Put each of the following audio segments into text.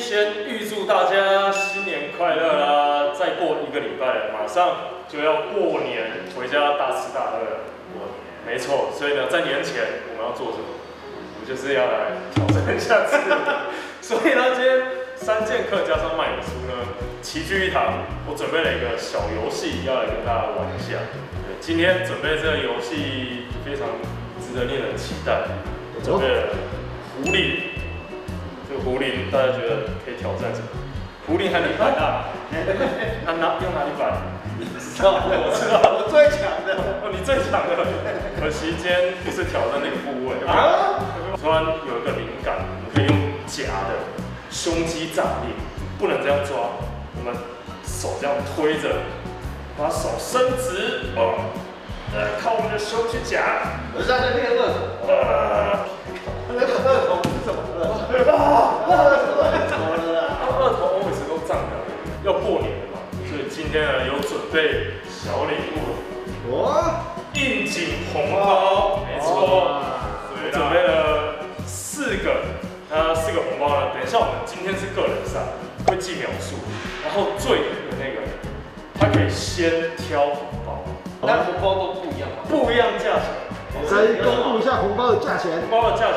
先预祝大家新年快乐啦！再过1个礼拜了，马上就要过年，回家大吃大喝了。没错，所以呢，在年前我们要做什么？我们就是要来挑战一下自我。所以呢，今天3剑客加上麦尔书呢，齐聚一堂。我准备了一个小游戏，要来跟大家玩一下。今天准备这个游戏非常值得令人期待。我准备了壶铃。这个壶铃大家觉得可以挑战什么？壶铃还没摆大，用哪里摆？你知道，我知道， 我最强的。 哦，你最强的。可惜今天不是挑战那个部位啊。突然有一个灵感，我们可以用夹的胸肌炸裂，不能这样抓，我们手这样推着，把手伸直，靠我们的胸去夹。 我是在练二头。那个二头是什么？ 二头 always 都胀的，要过年了嘛，所以今天呢有准备小礼物，应景红包，没错，所以准备了4个，那4个红包呢，等一下我们今天是个人赛，会记秒数，然后最赢的那个，他可以先挑红包， 那红包都不一样吗？ 不一样价钱， 再公布一下红包的价钱， 红包的价钱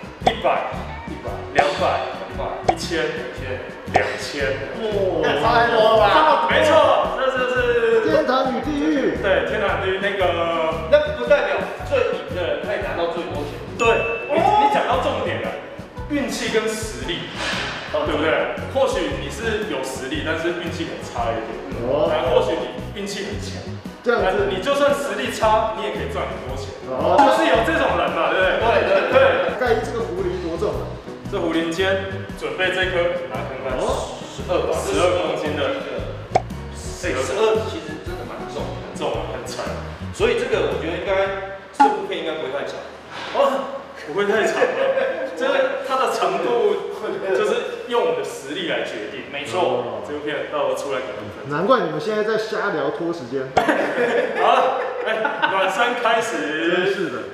100、200、1000、2000， 那差太多了吧？ 没错，这是天堂与地狱。 对，天堂与地狱那不代表最赢的人可以拿到最多钱。 对，你讲到重点了，运气跟实力，对不对？或许你是有实力，但是运气很差一点，或许你运气很强， 这样子你就算实力差，你也可以赚很多钱，就是有这种人嘛，对不对？对。 盖这个壶铃多重啊？ 这壶铃间准备这颗，拿看看，12公斤的， 这12其实真的蛮重的， 很重，很沉， 所以这个我觉得应该这部片应该不会太长。 不会太长了，这个它的长度就是用我们的实力来决定。没错，这部片到时候出来可能分。 难怪你们现在在瞎聊拖时间。 好了，暖身开始。 真是的。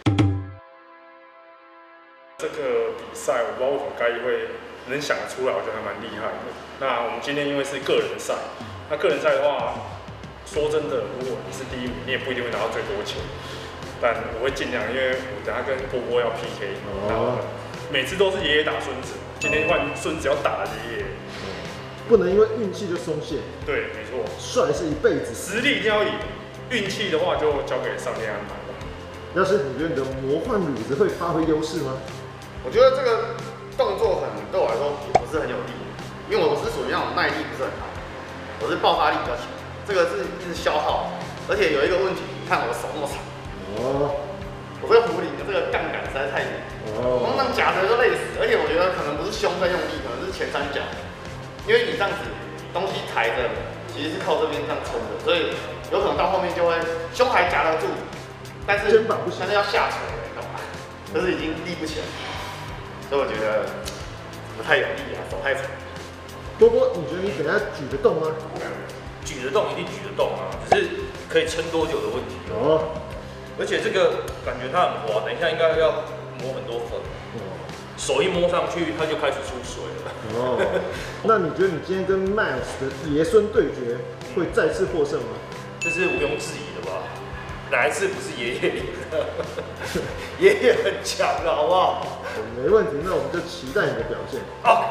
这个比赛我不知道为什么该会能想得出来，我觉得还蛮厉害的。那我们今天因为是个人赛，那个人赛的话，说真的，如果你是第1名，你也不一定会拿到最多钱。但我会尽量，因为我等下跟波波要 PK， 每次都是爷爷打孙子，今天换孙子要打爷爷， 不能因为运气就松懈。 对，没错， 帅是一辈子， 实力一定要赢，运气的话就交给上天安排吧。 要是你觉得你的魔幻乳子会发挥优势吗？ 我觉得这个动作对我来说也不是很有力，因为我是属于那种耐力不是很好，我是爆发力比较强，这个是一直消耗，而且有一个问题，你看我的手那么长。我这个壶铃的这个杠杆实在太厉害，光这样夹着就累死。而且我觉得可能不是胸在用力，可能是前3角，因为你这样子东西抬着，其实是靠这边这样撑的，所以有可能到后面就会胸还夹得住，但是肩膀不行， 但是要下垂了，你懂吗？就是已经立不起来，所以我觉得不太有力啊，手太长。 波波，你觉得你等下举得动吗？ 举得动一定举得动啊，只是可以撑多久的问题。而且这个感觉它很滑，等一下应该要磨很多粉。手一摸上去，它就开始出水了。 那你觉得你今天跟 Miles 的爷孙对决会再次获胜吗？ 这是毋庸置疑的吧？哪一次不是爷爷赢的？爷爷很强的，好不好？ 没问题，那我们就期待你的表现。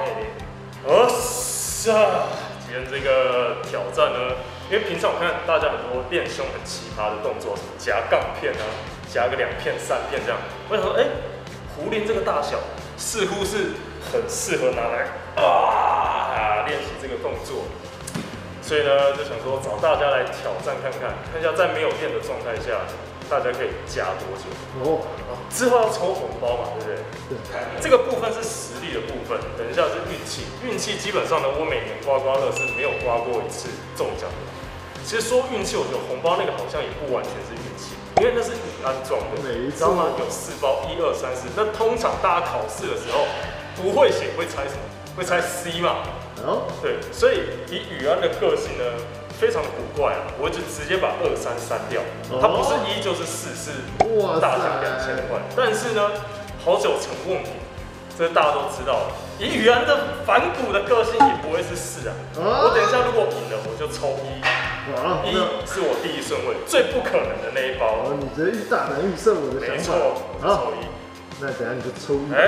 今天这个挑战呢，因为平常我看大家很多练胸很奇葩的动作，什么夹杠片啊，夹个2片、3片这样。我想说，壶铃这个大小似乎是很适合拿来练习这个动作，所以呢，就想说找大家来挑战看看，看一下在没有练的状态下，大家可以夹多久。之后要抽红包嘛，对不对？这个部分是实力的部分，等一下是运气。运气基本上呢，我每年刮刮乐是没有刮过1次中奖的。其实说运气，我觉得红包那个好像也不完全是运气，因为那是宇安装的，你知道吗？有4包，1、2、3、4。那通常大家考试的时候不会写，会猜什么？会猜 C 嘛？对，所以以宇安的个性呢，非常的古怪啊，我就直接把2、3删掉，它不是1就是4，是大奖2000块。但是呢，好酒成瓮品，这大家都知道了。 以宇安的反骨的个性也不会是4啊。我等一下如果赢了，我就抽1。1是我第1顺位，最不可能的那一包。 你直接大胆预设我的想法。 没错，抽1。 那等下你就抽1。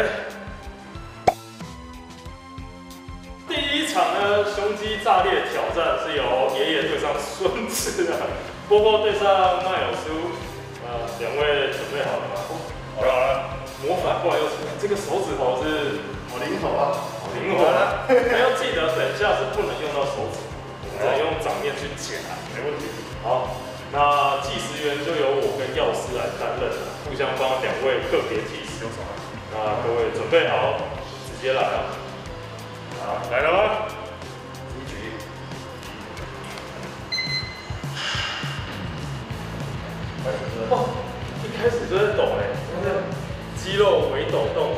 第1场呢，胸肌炸裂挑战是由爷爷对上孙子啊，波波对上麦尔苏。2位准备好了吗？ 好了。 魔法怪又出来，这个手指头是好灵活啊， 好灵活啊！还要记得，等一下是不能用到手指，只能用掌面去夹，没问题。好，那计时员就由我跟药师来担任了，互相帮2位个别计时。那各位准备好，直接来啊！好，来了吗？一局。哇，一开始就在抖哎，肌肉微抖动。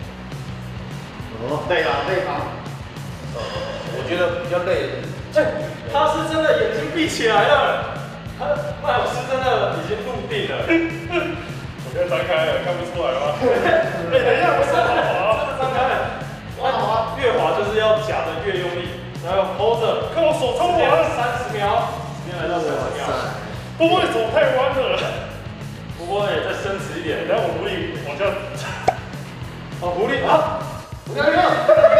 累啊，累吗？ 我觉得比较累。 他是真的眼睛闭起来了，麦老师真的已经入定了。我现在张开了，看不出来吗？等一下，我手好滑，真的张开了。哇，越滑就是要夹的越用力，然后 hold 着，看我手抽完了30秒，时间来到30秒。波波，你手太弯了。波波也再伸直一点，然后我狐狸往下。好，狐狸啊！ 我看看。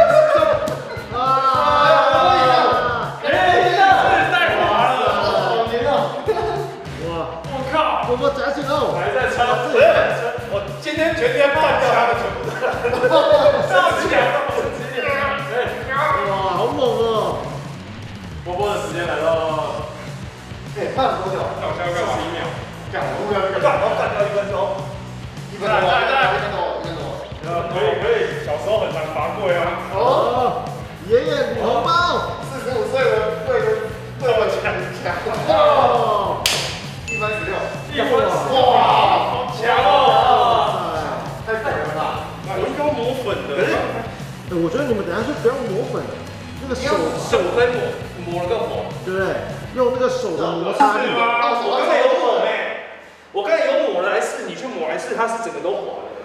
太滑了！ 好黏啊！ 哇！ 我靠！ 波波夹紧喽！ 还在撑， 我今天全天半掉他们全部上起来了， 哇，好猛哦！ 波波的时间来到， 看多久？ 那我现在干嘛？41秒。 干，我要干，我干掉1分钟。1分多，1分多。 可以，小时候很难罚跪啊。 哦，爷爷领红包。 45岁的对我强。 哦 1分16。 1分16。 哇， 好强哦！ 太粉了吧？ 我应该抹粉的。 我觉得你们等下是不要抹粉，那个手可以抹了更红， 对不对？用那个手的摩擦力。 我刚才有抹我刚才有抹了来试，你去抹来试，它是整个都滑的。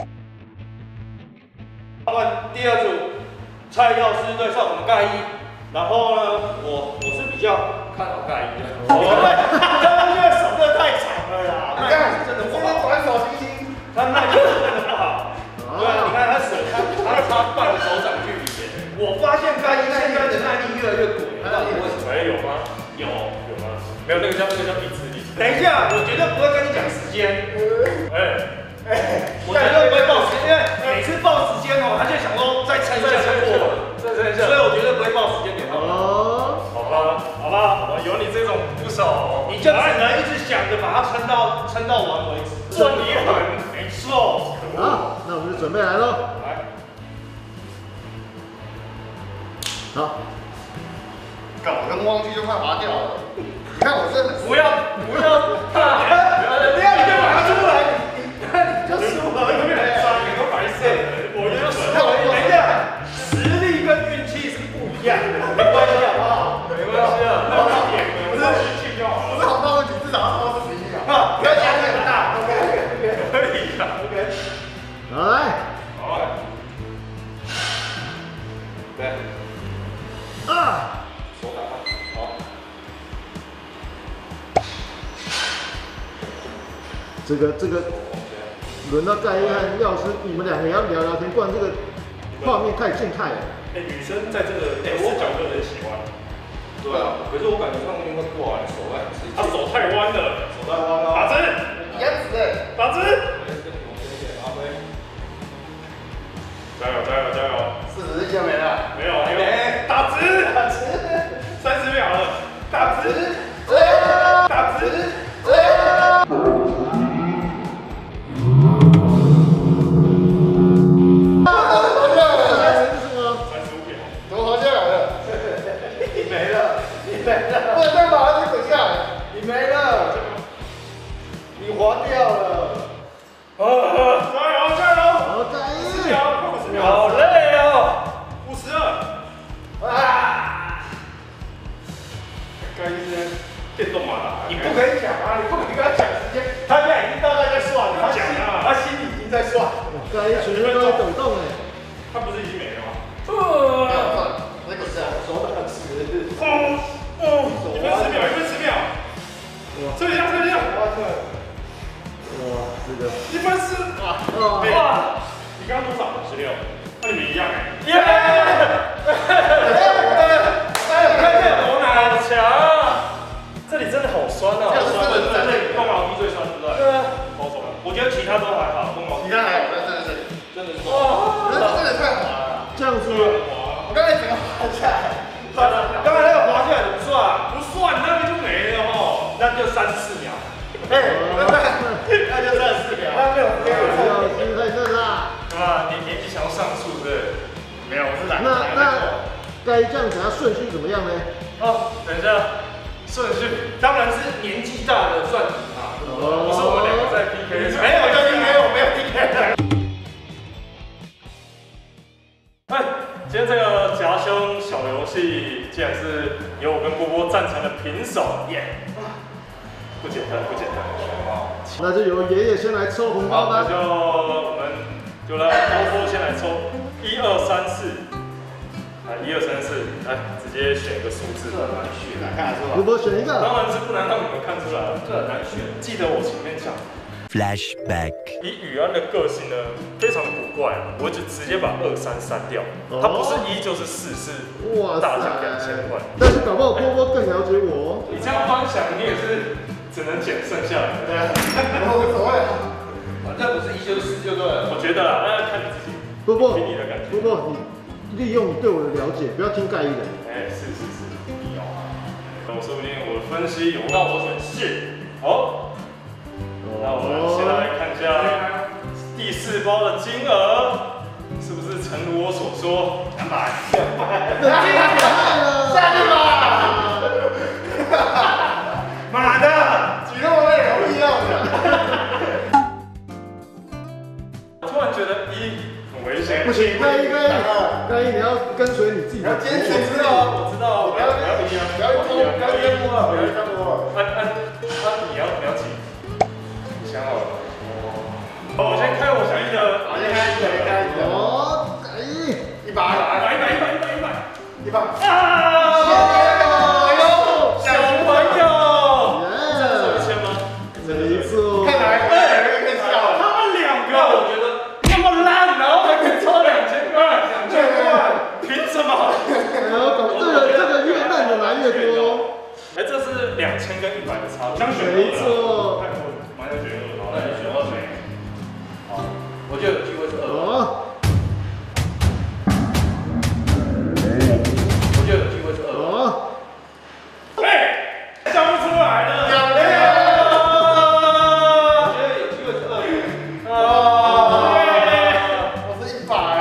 第2组，蔡药师对上我们盖伊，然后呢，我是比较看好盖伊的。他们这个手真的太长了啦， 你看， 真的不好， 短手星星， 他耐力真的不好。对啊，你看他手，他差半个手掌距离耶。我发现盖伊现在的耐力越来越鬼，到底为什么？ 有吗？有吗？没有，那个叫意志力。 等一下，我绝对不会跟你讲时间。我绝对不会报时间，因为每次报时间哦，他就想说再撑一下就过了， 再撑一下， 所以我绝对不会报时间给他们。 好吧，有你这种不少， 你就只能一直想着把它撑到完为止。 这你很没错。 好，那我们就准备来喽。 来， 好， 搞跟忘记就快滑掉了。你看我这不要， 不要你就把它出来，你就输了， 有点脏，你都白色的，我就死了。 等一下，实力跟运气是不一样的，没关系好不好？ 没关系啊，那一点不是运气就好了。 不是好大问题，至少要超41秒。 不要压力很大。 可以啊。 好来， 好。对。手打他，好。 这个轮到盖伊和药师，你们2个也要聊聊天，不然这个画面太静态了。 女生在这个视角就很喜欢。 对啊，可是我感觉上面会过来，手vai很吃力。 他手太弯了， 手太弯了。 打直， 一样子的， 打直。加油 ！40就没了， 没有，打直，30秒了，打直，打直。 怎么滑下来了？你没了，不能再把它滚下来，你没了，你滑掉了。 加油！ 好，盖伊， 50秒， 好累哦。 52。 啊！ 盖伊他都还好，公毛其他还好，真的是哇，真的太滑了， 这样子， 我刚才整个滑下来， 刚才那个滑下来怎么算？ 不算，那个就没了哦， 那就34秒。 那就34秒，那没有不要心太嫩啦。 啊，你想要上诉是不是？ 没有，我是懒。 那该这样子，它顺序怎么样呢？ 哦，等一下，顺序当然是年纪大的算你嘛。 不是我们两个在 PK， 没有就 PK， 我没有 PK。 哎，今天这个夹胸小游戏，竟然是由我跟波波战成了平手，耶！不简单，不简单。 那就由爷爷先来抽红包吧。 我们就让波波先来抽，1、2、3、4。1、2、3、4，来直接选一个数字。 这很难选啊，看得出来。 波波选一个。 当然是不能让你们看出来，这很难选。记得我前面讲。 Flashback。 以宇安的个性呢，非常古怪，我就直接把2、3删掉。他不是1就是4，是大奖2000块。 但是搞不好波波更了解我。 你这样分享，你也是只能捡剩下的。 对啊，无所谓啊。 反正不是1就是4就对了。 我觉得啦，那看你自己。 波波， 听你的感觉。 波波，你利用你对我的了解，不要听盖伊的。 哎，是。我说不定我的分析有让我选是。好，那我们先来看一下第4包的金额，是不是诚如我所说200？ 下去吧！ 妈的， 举那么累有必要的？ 突然觉得很危险。 不行，盖伊，你要跟随你自己的。 坚持知道啊，我知道，不要逼啊， 不要偷，不要淹没了，不要淹没了。 你要几？你想好了？我先开我想一个， 好，先开一个。 哦，盖伊 100 啊！小朋友，这是1000吗？ 没错。 看来更笑。 他们2个，我觉得那么烂，然后还可以抽2000块，2000块，凭什么？ 这个越烂的来越多。 哎，这是2000跟100的差距。 没错。 蛮想选2，好， 那你选2谁？好，我觉得有机会是2。 哦。 我觉得有机会是2。 哦。 哎，想不出来的。 我觉得有机会是2。 我是100，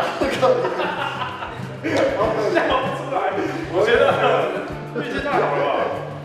笑不出来。我觉得运气太好了吧。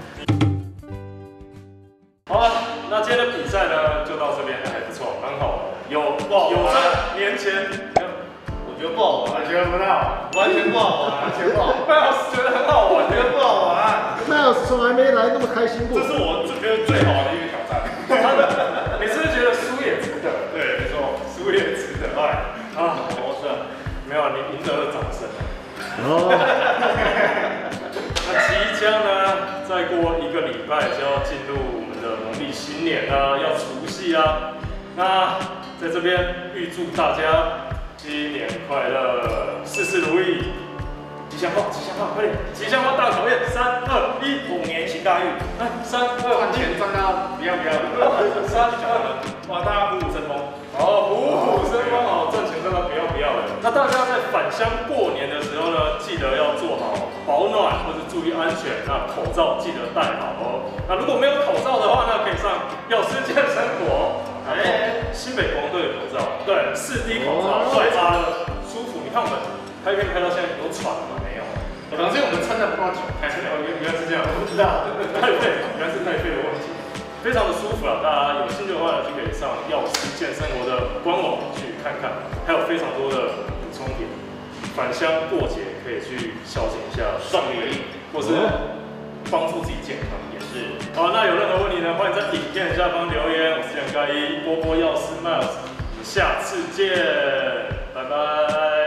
好了，那今天的比赛呢，就到这边，还不错，蛮好的。有在年前， 我觉得不好玩， 我觉得不到， 完全不好玩， 完全不好。 麦老师觉得很好玩， 我觉得不好玩。 麦老师从来没来那么开心过。 这是我觉得最好玩的一个挑战。你是不是觉得输也值得？对，没错，输也值得。哎，我是没有，你赢得了掌声。 哦。 那即将呢，再过1个礼拜就要进入我们的农历新年啦，要除夕啦。那在这边预祝大家新年快乐，事事如意，吉祥话，快点，吉祥话大考验，3、2、1， 虎年行大运。 来，3、2、 赚钱赚到不要 3、2，哇，大家虎虎生风。好，虎虎生风，好，赚钱赚到不要的。那大家在返乡过年的时候呢，记得要做好保暖或者注意安全。那口罩记得戴好哦。那如果没有口罩的话呢，可以上药师健身国。新北国王队的口罩，对，4D 口罩，帅发的，舒服。你看我们拍片拍到现在有喘了吗？没有， 可能是我们撑得不够久， 还是原来是这样， 我不知道。 太费，原来是太费的问题。非常的舒服啊！大家有兴趣的话呢，就可以上药师健身国的官网去看看，还有非常多的补充品。返乡过节可以去孝敬一下送礼，或是帮助自己健康也是。好，那有任何问题呢，欢迎在影片下方留言。我是杨盖伊，波波药师 Miles，我们下次见，拜拜。